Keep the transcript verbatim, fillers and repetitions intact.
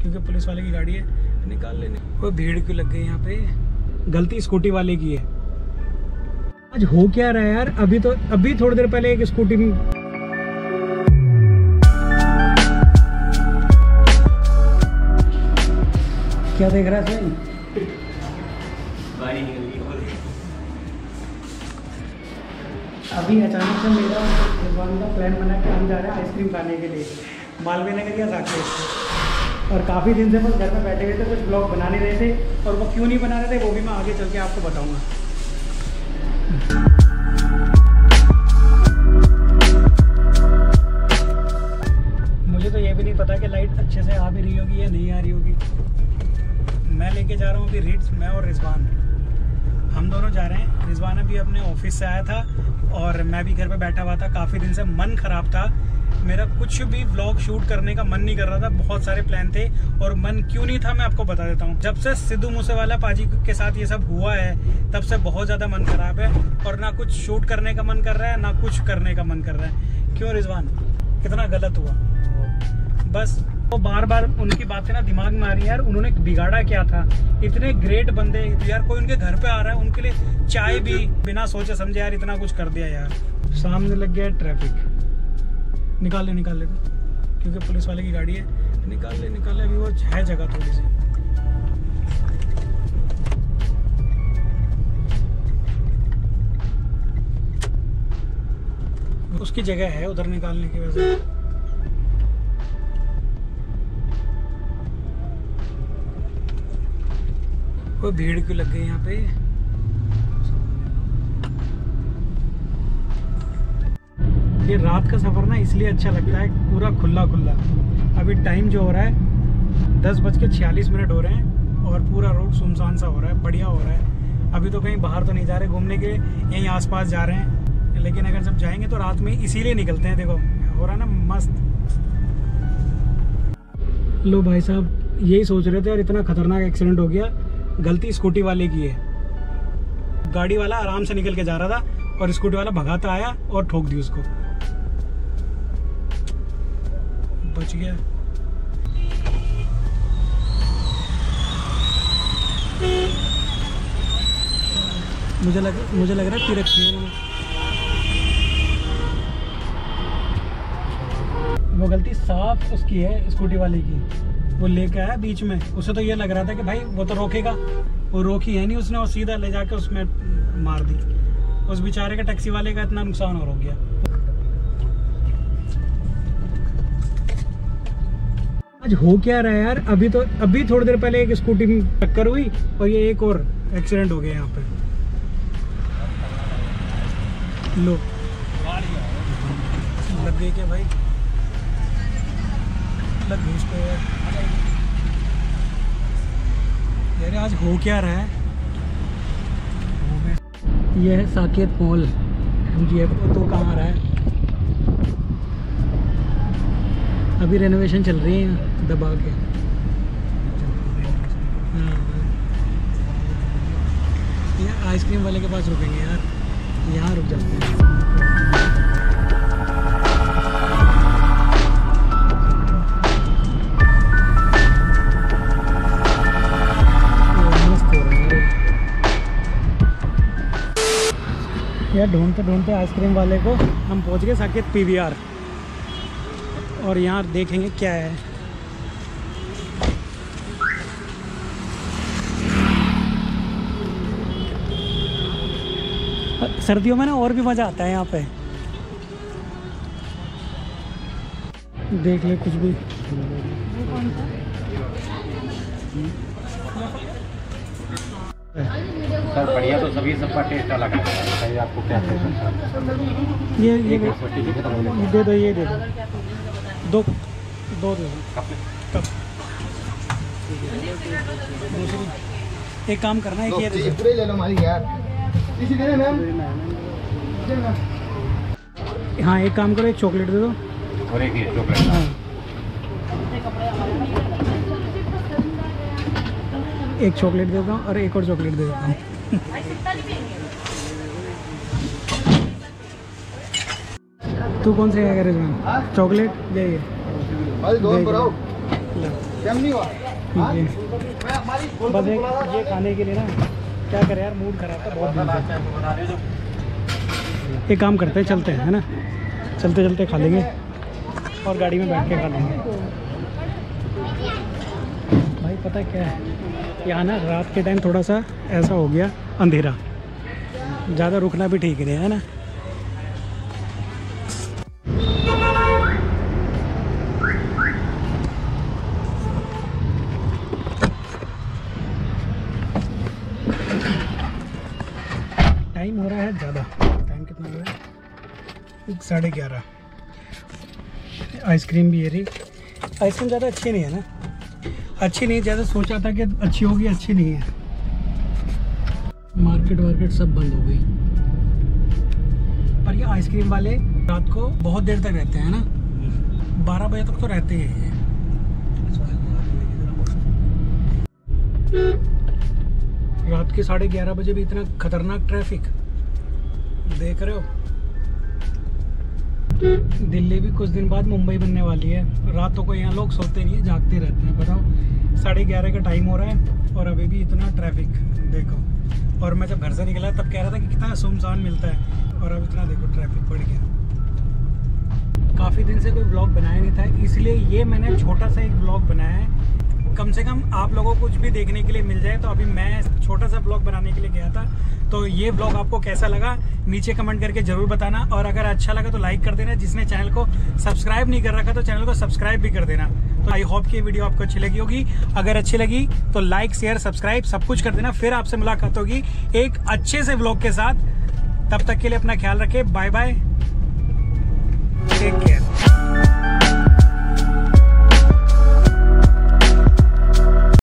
क्योंकि पुलिस वाले की गाड़ी है, निकाल लेने। वो भीड़ क्यों लग गई यहाँ पे? गलती स्कूटी वाले की है। आज हो क्या रहा है यार? अभी तो अभी थोड़ी देर पहले एक स्कूटी में क्या देख रहा है? अभी अचानक से मेरा रिजवान का प्लान बना कि हम जा रहे हैं आइसक्रीम खाने के लिए मालवीय नगर या साकेत। और काफ़ी दिन से बस घर में बैठे हुए थे, कुछ ब्लॉग बना नहीं रहे थे। और वो क्यों नहीं बना रहे थे वो भी मैं आगे चल के आपको बताऊंगा। मुझे तो ये भी नहीं पता कि लाइट अच्छे से आ भी रही होगी या नहीं आ रही होगी। मैं लेके जा रहा हूँ अभी रीड्स, मैं और रिजवान हम दोनों जा रहे हैं। रिजवान अभी अपने ऑफिस से आया था और मैं भी घर पे बैठा हुआ था। काफ़ी दिन से मन ख़राब था मेरा, कुछ भी व्लॉग शूट करने का मन नहीं कर रहा था। बहुत सारे प्लान थे और मन क्यों नहीं था मैं आपको बता देता हूँ। जब से सिद्धू मूसेवाला पाजी के साथ ये सब हुआ है तब से बहुत ज़्यादा मन ख़राब है और ना कुछ शूट करने का मन कर रहा है ना कुछ करने का मन कर रहा है। क्यों रिजवान, कितना गलत हुआ? बस वो बार बार उनकी बातें ना दिमाग में आ रही है यार। उन्होंने बिगाड़ा क्या था? इतने ग्रेट बंदे यार, कोई उनके घर पे आ रहा है उनके लिए चाय भी बिना सोचे समझे यार इतना कुछ कर दिया यार। सामने लग गया ट्रैफिक, निकाल ले निकाल ले तो, क्योंकि पुलिस वाले की गाड़ी है, निकाल ले निकाल ले। अभी वो है जगह थोड़ी सी, उसकी जगह है उधर निकालने की वजह से। वो भीड़ क्यों लग गई यहाँ पे? ये रात का सफर ना इसलिए अच्छा लगता है, पूरा खुला खुला। अभी टाइम जो हो रहा है दस बज के छियालीस मिनट हो रहे हैं और पूरा रोड सुनसान सा हो रहा है, बढ़िया हो रहा है। अभी तो कहीं बाहर तो नहीं जा रहे घूमने के, यहीं आसपास जा रहे हैं। लेकिन अगर जब जाएंगे तो रात में इसीलिए निकलते हैं। देखो हो रहा है ना मस्त। लो भाई साहब यही सोच रहे थे यार, इतना खतरनाक एक्सीडेंट हो गया, गलती स्कूटी वाले की है। गाड़ी वाला आराम से निकल के जा रहा था और स्कूटी वाला भगाता आया और ठोक दी उसको, बच गया। मुझे लग मुझे लग रहा है तीर रखी है। वो गलती साफ उसकी है स्कूटी वाले की। वो लेके आया बीच में, उसे तो ये लग रहा था कि भाई वो तो रोकेगा, वो रोकी है नहीं उसने, वो सीधा ले जाकर उसमें मार दी। उस बेचारे का टैक्सी वाले का इतना नुकसान और हो गया। आज हो क्या रहा है यार? अभी तो अभी थोड़ी देर पहले एक स्कूटी में टक्कर हुई और ये एक और एक्सीडेंट हो गया यहाँ पे। लो लग गई क्या भाई? लग गई इसको यार। यार आज हो क्या रहा है? यह है साकेत मॉल, जी तो कहाँ रहा है? अभी रेनोवेशन चल रही है दबा के। हाँ ये आइसक्रीम वाले के पास रुकेंगे यार, यहाँ रुक जाते हैं। यार ढूंढते ढूंढते आइसक्रीम वाले को हम पहुंच गए साकेत पीवीआर। और यहाँ देखेंगे क्या है। सर्दियों में ना और भी मज़ा आता है यहाँ पे। देख ले कुछ भी। सर बढ़िया तो सभी सबका टेस्ट अलग है। बताइए आपको क्या पसंद है? ये ये दे दो, ये दे दो, दो दो दे दो कप। एक काम करना है कि ये पूरे ले लो हमारी यार, इसी दे दे मैम। हाँ एक काम करो, एक चॉकलेट दे दो और एक ये चॉकलेट। हाँ एक चॉकलेट देता हूँ और एक और चॉकलेट दे देता हूँ। तू कौन से है रिजवान? चॉकलेट दे, ये दे। बस एक ये खाने के लिए ना क्या करें यार, मूड खराब था बहुत दिन से। एक काम करते हैं, चलते हैं है ना, चलते चलते खा लेंगे और गाड़ी में बैठ के खा लेंगे। भाई पता क्या है, यहाँ ना रात के टाइम थोड़ा सा ऐसा हो गया अंधेरा, ज़्यादा रुकना भी ठीक नहीं है ना। टाइम हो रहा है ज़्यादा, टाइम कितना हो रहा है, साढ़े ग्यारह। आइसक्रीम भी ये रही, आइसक्रीम ज़्यादा अच्छी नहीं है ना, अच्छी नहीं, ज़्यादा सोचा था कि अच्छी होगी, अच्छी नहीं है। मार्केट वार्केट सब बंद हो गई, पर ये आइसक्रीम वाले रात को बहुत देर तक रहते हैं ना, बारह बजे तक तो रहते ही हैं। रात के साढ़े ग्यारह बजे भी इतना खतरनाक ट्रैफिक देख रहे हो। दिल्ली भी कुछ दिन बाद मुंबई बनने वाली है। रातों को यहाँ लोग सोते नहीं है, जागते रहते हैं। बताओ, साढ़े ग्यारह का टाइम हो रहा है और अभी भी इतना ट्रैफिक देखो। और मैं जब घर से निकला तब कह रहा था कि कितना सुनसान मिलता है, और अब इतना देखो ट्रैफिक बढ़ गया। काफ़ी दिन से कोई ब्लॉग बनाया नहीं था, इसलिए ये मैंने छोटा सा एक ब्लॉग बनाया है, कम से कम आप लोगों को कुछ भी देखने के लिए मिल जाए। तो अभी मैं छोटा सा ब्लॉग बनाने के लिए गया था, तो ये ब्लॉग आपको कैसा लगा नीचे कमेंट करके ज़रूर बताना, और अगर अच्छा लगा तो लाइक कर देना। जिसने चैनल को सब्सक्राइब नहीं कर रखा तो चैनल को सब्सक्राइब भी कर देना। तो आई होप कि ये वीडियो आपको अच्छी लगी होगी। अगर अच्छी लगी तो लाइक शेयर सब्सक्राइब सब कुछ कर देना। फिर आपसे मुलाकात होगी एक अच्छे से ब्लॉग के साथ। तब तक के लिए अपना ख्याल रखें, बाय बाय, टेक केयर।